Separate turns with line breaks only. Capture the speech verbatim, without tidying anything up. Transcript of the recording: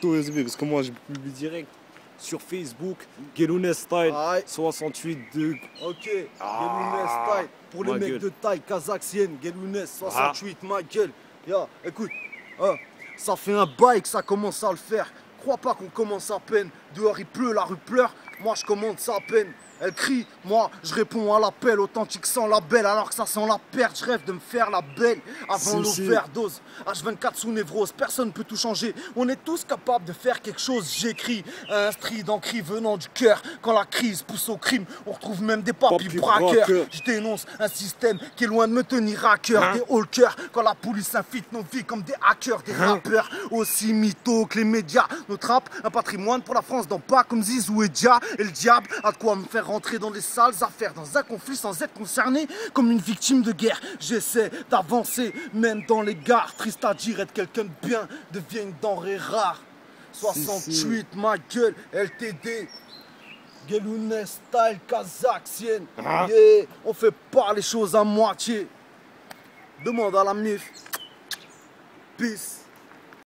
photo S B parce que moi je publie direct sur Facebook. Gelounes Style
Aïe.
soixante-huit de.
Ok,
Ah,
Gelounes Style. Pour les
ma
mecs
gueule.
de taille kazakhsienne, Gelounes soixante-huit, ma gueule. Ya, écoute, hein, ça fait un bail que ça commence à le faire. Crois pas qu'on commence à peine. Dehors il pleut, la rue pleure. Moi je commence à peine. Elle crie, moi je réponds à l'appel, authentique sans label, alors que ça sent la perte, je rêve de me faire la belle avant
Si, si.
l'overdose. H vingt-quatre sous névrose, personne peut tout changer. On est tous capables de faire quelque chose, j'écris, un strident cri venant du cœur. Quand la crise pousse au crime, on retrouve même des papis
Papis
braqueurs.
braqueurs.
Je dénonce un système qui est loin de me tenir à cœur.
Hein?
Des haulkers, quand la police infiltre nos vies comme des hackers, des
Hein?
rappeurs aussi mythos que les médias. Notre rap, un patrimoine pour la France, dans pas comme Zizou et Dia. Et le diable a de quoi me faire rentrer dans des sales affaires, dans un conflit sans être concerné comme une victime de guerre. J'essaie d'avancer, même dans les gares. Triste à dire, être quelqu'un de bien devient une denrée rare. soixante-huit, ma gueule, L T D. Gelounes style kazakhsienne.
Ah.
Yeah, on fait pas les choses à moitié. Demande à la mif. Peace.